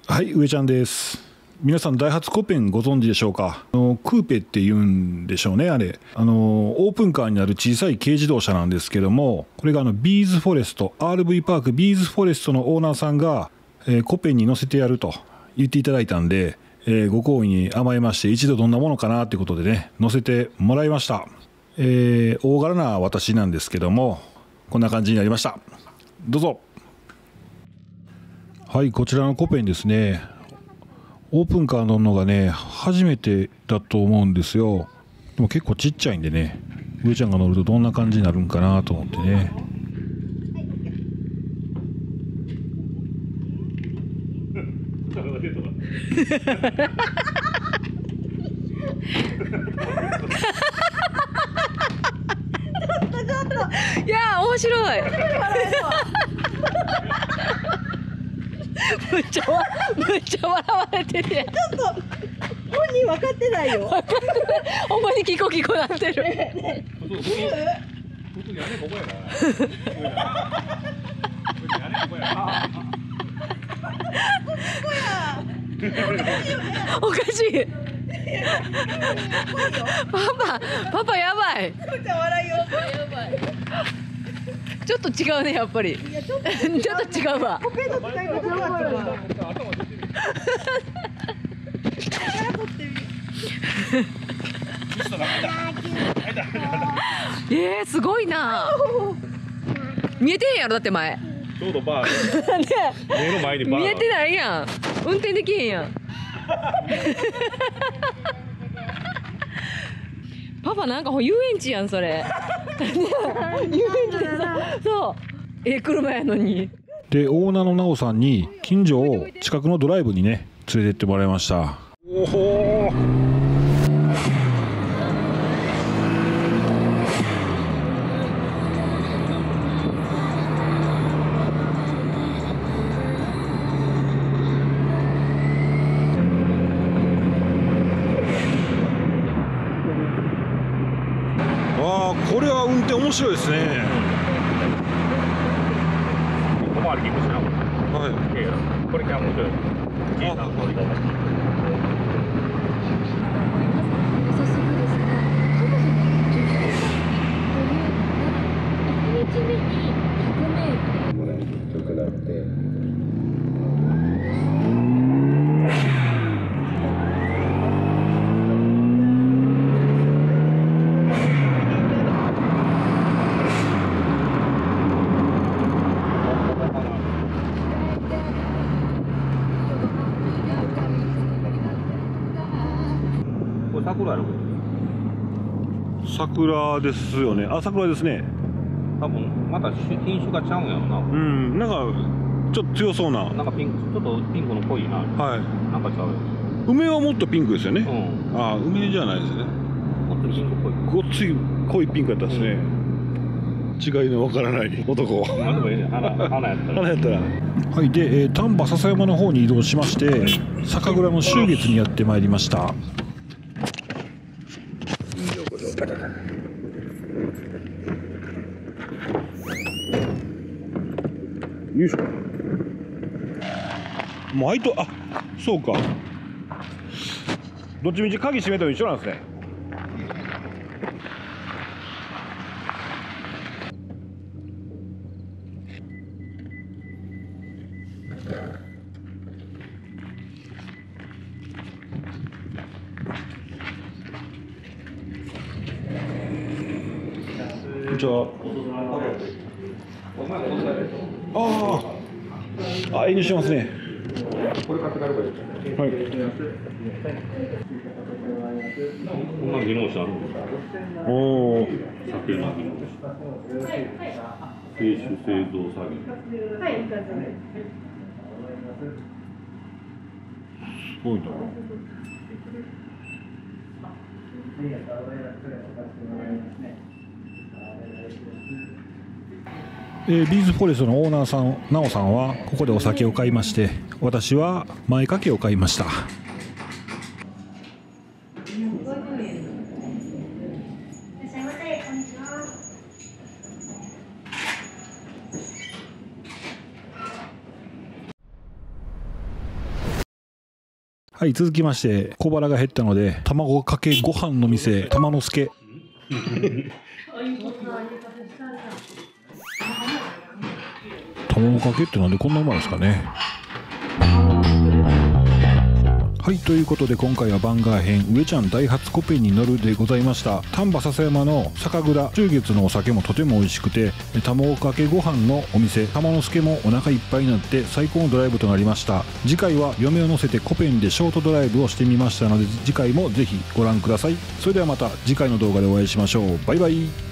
はい、上ちゃんです。皆さんダイハツコペンご存知でしょうか。クーペって言うんでしょうね、あれ。オープンカーになる小さい軽自動車なんですけども、これがビーズフォレスト、RV パークビーズフォレストのオーナーさんが、コペンに乗せてやると言っていただいたんで、ご好意に甘えまして、一度どんなものかなということでね、乗せてもらいました。大柄な私なんですけども、こんな感じになりました。どうぞ。はい、こちらのコペンですね。オープンカー乗るのがね、初めてだと思うんですよ。でも結構ちっちゃいんでね、上ちゃんが乗るとどんな感じになるんかなと思ってね。 いや面白い。むっちゃ笑われてるやん。 ちょっと本人分かってないよ。 ほんまにキコキコなってる。おかしい。パパやばい。 笑いよ。 ちょっと違うね、やっぱり。ちょっと違うわ。 コペの使い方分かったわ。 すごいな。見えてへんやろ、だって前。 ちょうどバー目の前にバー見えてないやん。運転できへんやん。パパなんか遊園地やんそれ。遊園地でさ、そう車やのに。 で、オーナーのなおさんに近所を近くのドライブにね連れてってもらいました。おほー。これは運転面白いですね。 小回り結構しなかった。 はい。 これキャンプ場。 桜ですよね。あ、桜ですね。 多分また品種がちゃうんやろな。 うん、なんかちょっと強そうな。 なんかピンク、ちょっとピンクの濃いな。 はい。 なんかちゃうよ。 梅はもっとピンクですよね。 うん。 あ、梅じゃないですね。 もっとピンク濃い。 ごっつい濃いピンクやったですね。違いのわからない男。 なんでもいいね。花やったら。 花やったら。はい。で、丹波篠山の方に移動しまして、酒蔵の秋月にやってまいりました。よいしょ。もうあ、そうか。どっちみち鍵閉めても一緒なんですね。こんにちは。遠慮しますね。 これ買って帰るか。 はい。 こんな技能者あるんですか。 おお。 酒の技能者。製酒製造作業。 すごいな。ビーズフォレストのオーナーさん、なおさんはここでお酒を買いまして、私は前掛けを買いました。 はい、続きまして小腹が減ったので卵かけご飯の店玉之助。卵かけってなんでこんなうまいですかね。はい、ということで今回は番外編上ちゃんダイハツコペンに乗るでございました。丹波篠山の酒蔵中月のお酒もとても美味しくて、卵かけご飯のお店玉之助もお腹いっぱいになって最高のドライブとなりました。次回は嫁を乗せてコペンでショートドライブをしてみましたので、次回もぜひご覧ください。それではまた次回の動画でお会いしましょう。バイバイ。